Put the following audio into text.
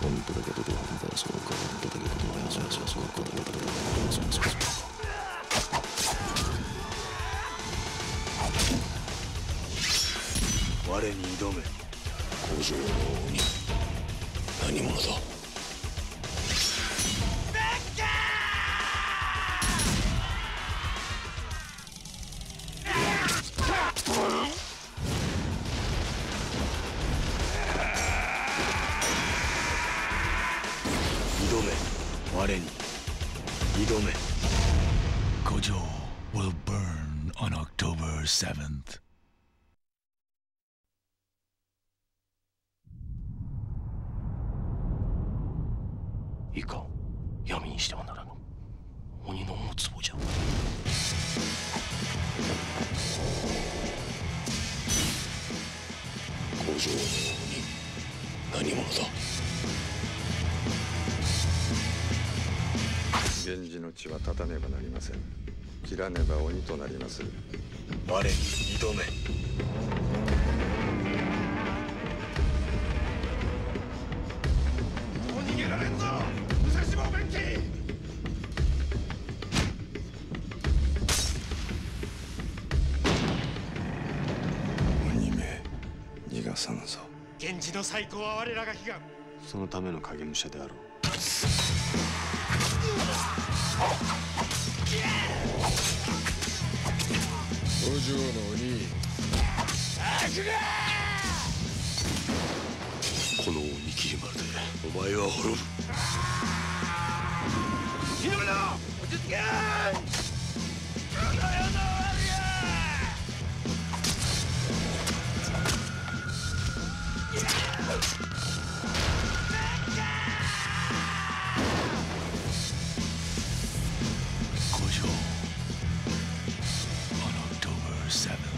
本当だけどどうなんだよ、そうか、本当だけどどうなんだよ、そうか、本当だけどどうなんだよ、そうか。 我に挑め。 五条の鬼、何者だ。 挑め、我に挑め。 Gojo will burn on October 7th. いかん、闇にしてはならぬ。鬼の持つ壺じゃ。五条の鬼、何者だ。 源氏の血は断たねばなりません。切らねば鬼となります。 我に挑め。 逃げられんぞ、武蔵坊弁慶。 鬼め、逃がさぬぞ。 源氏の最高は我らが悲願。 そのための影武者であろう。 五条の鬼、 この鬼切り丸でお前は滅ぶ。 ひどいな、落ち着け。 Gojo on October 7th.